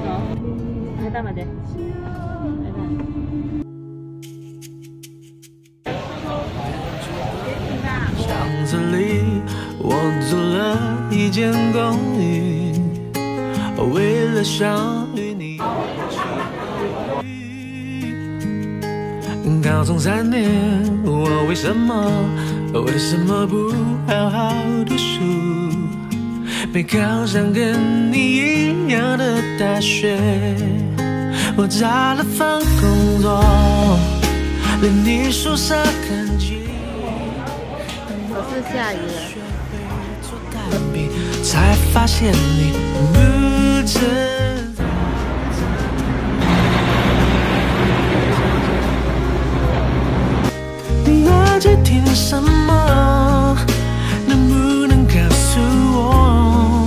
해다 맞아. 巷子里，我租了一间公寓，为了想与你一起。高中3年，我为什么不好好读书？没考上跟你一样的大学，我找了份工作，连你宿舍干净。 可是下雨了。 才发现你不存在。那在听什么？能不能告诉我？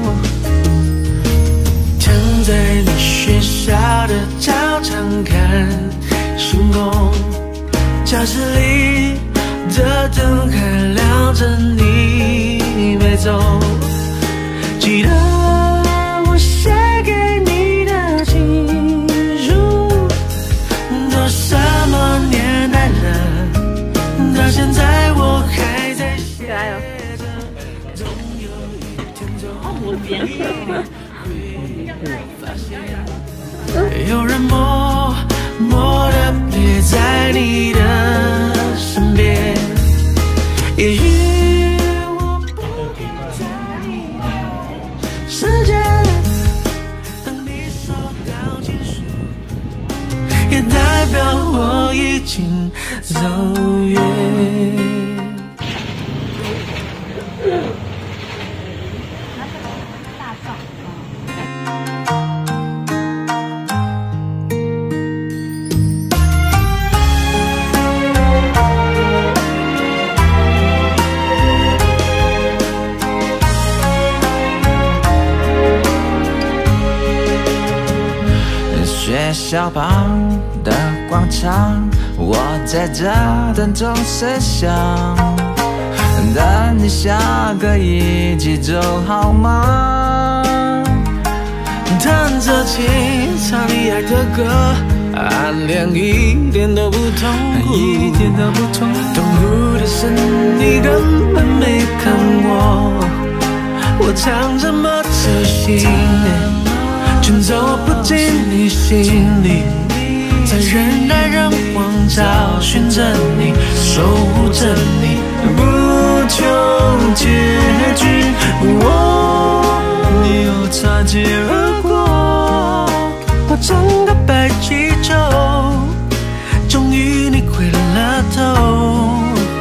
躺在你学校的操场看星空，教室里的灯还亮着，你没走。记得我写给你的情书，都什么年代了，到现在我还在写着。总有一天有人默默地陪在你的身边，也许我不在你的世界，当你收到情书，也代表我已经走远。学校旁的广场，我在这等钟声响，等你下课一起走好吗？弹着琴，唱你爱的歌，暗恋一点都不痛苦，痛苦的是你根本没看我，我唱这么走心，全走不进你心里，在人来人往找寻着你，守护着你，不求结局。你又擦肩而过，我整个白气球，终于你回了头。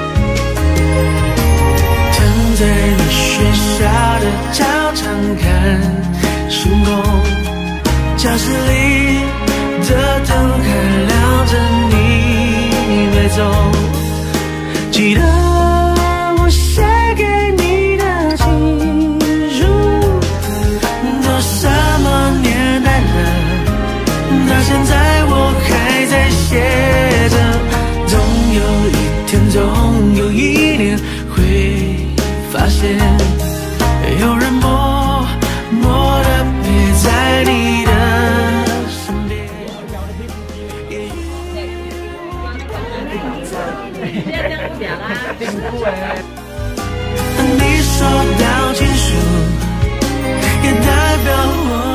躺在你学校的操场看星空，教室里的灯还亮着，你没走。记得我写给你的情书，都什么年代了，到现在我还在写着。总有一天，总有一年会发现，有人默默地陪在你的身边。当你收到情书，也代表我